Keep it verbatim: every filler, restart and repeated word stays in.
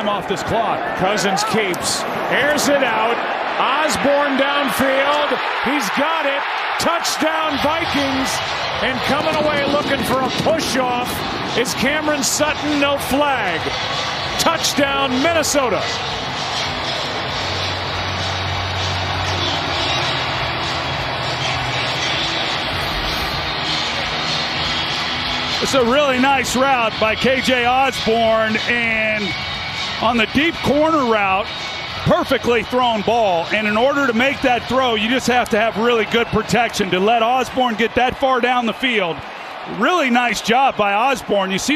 time off this clock. Cousins keeps, airs it out. Osborn downfield. He's got it. Touchdown Vikings. And coming away looking for a push-off is Cameron Sutton. No flag. Touchdown Minnesota. It's a really nice route by K J Osborn, and on the deep corner route, perfectly thrown ball. And in order to make that throw, you just have to have really good protection to let Osborn get that far down the field. Really nice job by Osborn. You see